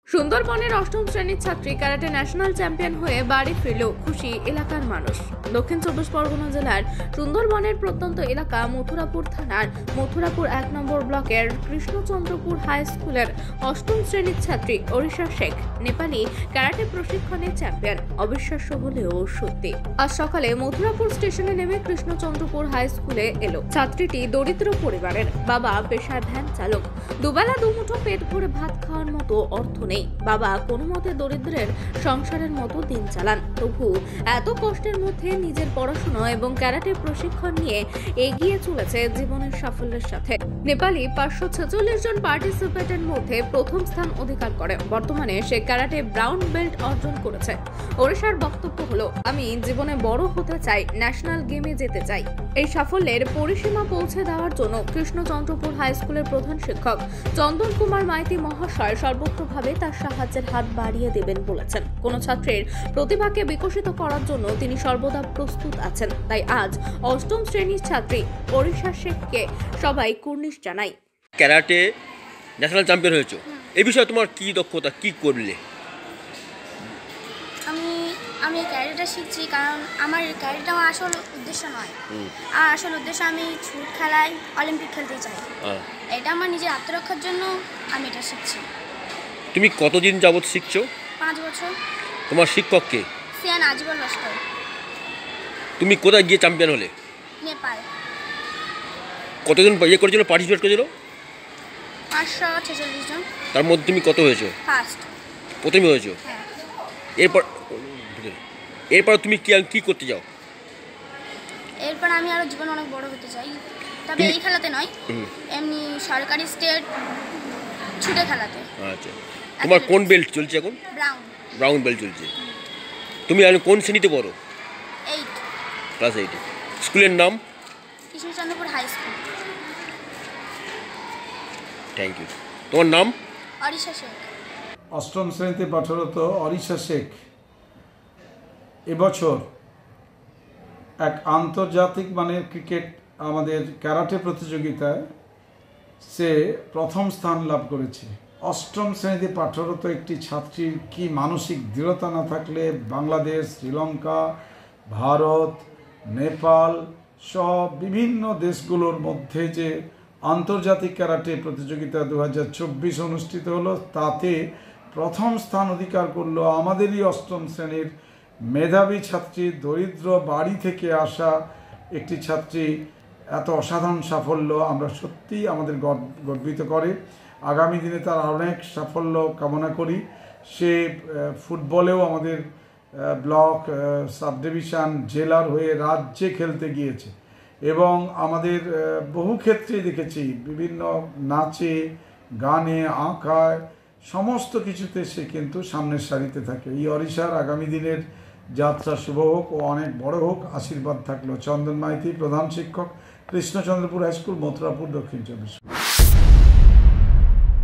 সুন্দরবনের অষ্টম শ্রেণীর ছাত্রী ক্যারাটে ন্যাশনাল চ্যাম্পিয়ন হয়ে বাড়ি ফিরল খুশি এলাকার মানুষ। দক্ষিণ চব্বিশ পরগনা জেলার সুন্দরবনের প্রত্যন্ত এলাকা মথুরাপুর থানার মথুরাপুর ১ নম্বর ব্লকের কৃষ্ণচন্দ্রপুর হাই স্কুলের অষ্টম শ্রেণীর ছাত্রী অরিশা শেখ নেপালি ক্যারাটে প্রশিক্ষণের চ্যাম্পিয়ন। অবিশ্বাস্য হলেও সত্যি, আজ সকালে মথুরাপুর স্টেশনে নেমে কৃষ্ণচন্দ্রপুর হাই স্কুলে এলো। ছাত্রীটি দরিদ্র পরিবারের, বাবা পেশায় ভ্যান চালক। দুবেলা দুমুঠো পেট ভরে ভাত খাওয়ার মতো অর্থ নেই। বাবা কোনো মতে দরিদ্রের সংসারের মতো দিন চালান, তবু এত কষ্টের মধ্যে নিজের পড়াশোনা এবং ক্যারাটে প্রশিক্ষণ নিয়ে এগিয়ে চলেছে জীবনের সাফল্যের সাথে। নেপালি 546 জন পার্টিসিপেন্টের মধ্যে প্রথম স্থান অধিকার করে। বর্তমানে সে ক্যারাটে ব্রাউন বেল্ট অর্জন করেছে। ওড়িশার বক্তব্য হলো, আমি জীবনে বড় হতে চাই, ন্যাশনাল গেমে যেতে চাই। এই সাফল্যের পরিসীমা পৌঁছে দেওয়ার জন্য কৃষ্ণচন্দ্রপুর হাই স্কুলের প্রধান শিক্ষক চন্দন কুমার মাইতি মহাশয় সর্বত্রভাবে তার সাহায্যের হাত বাড়িয়ে দেবেন বলেছেন। কোন ছাত্রের প্রতিভাকে বিকশিত করার জন্য তিনি সর্বদা প্রস্তুত আছেন। তাই আজ অষ্টম শ্রেণীর ছাত্রী অরিশা শেখকে সবাই কুর্নিশ জানাই। ক্যারাটে ন্যাশনাল চ্যাম্পিয়ন হয়েছো, এই বিষয়ে তোমার কি দক্ষতা, কি করলে? আমি ক্যারাটেটা শিখছি কারণ আমার ক্যারাটেটা আমার আসল উদ্দেশ্য নয়। আর আসল উদ্দেশ্য আমি ছুট খেলায় অলিম্পিক খেলতে চাই। এটা আমার নিজের আত্মরক্ষার জন্য আমি এটা শিখছি। তুমি কতদিন যাবত শিখছো? 5 বছর। তোমার শিক্ষক কে? সিয়ান আজিবুল লস্কর। তুমি কোথায় গিয়ে চ্যাম্পিয়ন হলে? নেপাল। কতজন করেছিল, পার্টিসিপেট করেছিল? 546 জন। তার মধ্যে তুমি কত হয়েছো? ফার্স্ট। প্রথমে হয়েছো? হ্যাঁ। এরপর তুমি কি করতে যাও? এরপর আমি আরো জীবনে অনেক বড় হতে চাই, তবে এই খেলাতে নয়, এমনি সরকারি স্টেট ছুটে খেলাতে। আচ্ছা, তোমার কোন বেল্ট চলছে এখন? ব্রাউন বেল্ট চলছে। তুমি আর কোন শ্রেণীতে পড়ো? 8 ক্লাস 8। স্কুলের নাম? Krishnachandrapur high school. Thank you. তোমার নাম? অরিশা শেখ। অষ্টম শ্রেণীতে পাঠরত অরিশা শেখ এবছর এক আন্তর্জাতিক মানের ক্রিকেট আমাদের ক্যারাটে প্রতিযোগিতায় সে প্রথম স্থান লাভ করেছে। অষ্টম শ্রেণীতে পাঠরত একটি ছাত্রীর কি মানসিক দৃঢ়তা না থাকলে বাংলাদেশ, শ্রীলঙ্কা, ভারত, নেপাল সহ বিভিন্ন দেশগুলোর মধ্যে যে আন্তর্জাতিক ক্যারাটে প্রতিযোগিতা 2024 অনুষ্ঠিত হলো, তাতে প্রথম স্থান অধিকার করলো আমাদেরই অষ্টম শ্রেণীর মেধাবী ছাত্রী, দরিদ্র বাড়ি থেকে আসা একটি ছাত্রী। এত অসাধারণ সাফল্য আমরা সত্যিই আমাদের গর্বিত করে। আগামী দিনে তার অনেক সাফল্য কামনা করি। সে ফুটবলেও আমাদের ব্লক, সাব ডিভিশন, জেলার হয়ে রাজ্যে খেলতে গিয়েছে এবং আমাদের বহু ক্ষেত্রেই দেখেছি বিভিন্ন নাচে, গানে, আঁকায়, সমস্ত কিছুতে সে কিন্তু সামনের সারিতে থাকে। এই অরিশার আগামী দিনের যাত্রা শুভ হোক ও অনেক বড় হোক, আশীর্বাদ থাকলো। চন্দন মাইতি, প্রধান শিক্ষক, কৃষ্ণচন্দ্রপুর হাই স্কুল, মথুরাপুর, দক্ষিণ চব্বিশ।